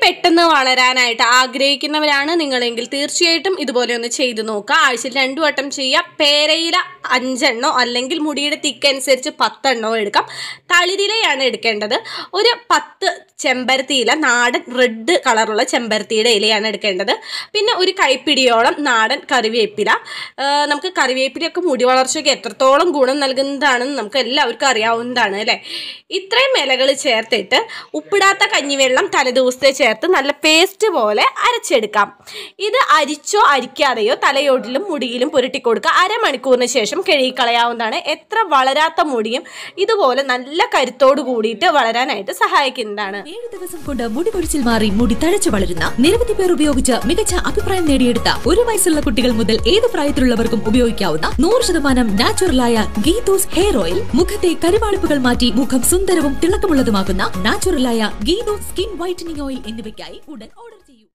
പെട്ടെന്ന് വളരാനായിട്ട് ആഗ്രഹിക്കുന്നവരാണ് നിങ്ങളെങ്കിൽ തീർച്ചയായിട്ടും ഇതുപോലെ ഒന്ന് ചെയ്തു നോക്കുക. ആഴ്ചയിൽ 2 വട്ടം ചെയ്യുക. പേരയില 5 എണ്ണോ അല്ലെങ്കിൽ മുടിയുടെ തിക്കനുസരിച്ച് 10 എണ്ണോ എടുക്കാം. തളിരിലയാണ് എടുക്കേണ്ടത്. ഒരു 10 ചെമ്പരത്തി ഇല, നാടൻ റെഡ് കളറുള്ള ചെമ്പരത്തിയുടെ ഇലയാണ് എടുക്കേണ്ടത്. പിന്നെ ഒരു കൈപ്പിടിയോളം നാടൻ കറിവേപ്പില. നമുക്ക് കറിവേപ്പിലയൊക്കെ മുടി വളർച്ചയ്ക്ക് എത്രത്തോളം ഗുണം നൽകുന്നതാണെന്ന് നമുക്ക് എല്ലാവർക്കും അറിയാവുന്നതാണ് അല്ലേ. ഇത്രയും ഇലകൾ ചേർത്തിട്ട് ഉപ്പിടാത്ത കഞ്ഞിവെള്ളം തലേദിവസത്തെ ചേർത്ത് നല്ല പേസ്റ്റ് പോലെ അരച്ചെടുക്കാം. ഇത് അരിച്ചോ അരിക്കാതെയോ തലയോട്ടിലും മുടിയിലും പുരട്ടിക്കൊടുക്കുക. അരമണിക്കൂറിന് ശേഷം കഴുകിക്കളയാവുന്നതാണ്. എത്ര വളരാത്ത മുടിയും ഇതുപോലെ നല്ല കരുത്തോട് കൂടിയിട്ട് വളരാനായിട്ട് സഹായിക്കുന്നതാണ്. 7 ദിവസം കൊണ്ട് മുടി കൊഴിച്ചിൽ മാറി മുടി തഴച്ചു വളരുന്ന നിരവധി പേർ ഉപയോഗിച്ച് മികച്ച അഭിപ്രായം നേടിയെടുത്ത 1 വയസ്സുള്ള കുട്ടികൾ മുതൽ ഏത് പ്രായത്തിലുള്ളവർക്കും ഉപയോഗിക്കാവുന്ന 100% നാച്ചുറലായ ഗീതൂസ് ഹെയർ ഓയിൽ. മുഖത്തെ കരിവാളിപ്പുകൾ മാറ്റി മുഖം സുന്ദരവും തിളക്കമുള്ളതുമാക്കുന്ന നാച്ചുറലായ ഗീതൂസ് സ്കിൻ വൈറ്റനിങ് ഓയിൽ എന്നിവയ്ക്കായി ഉടൻ ഓർഡർ ചെയ്യൂ.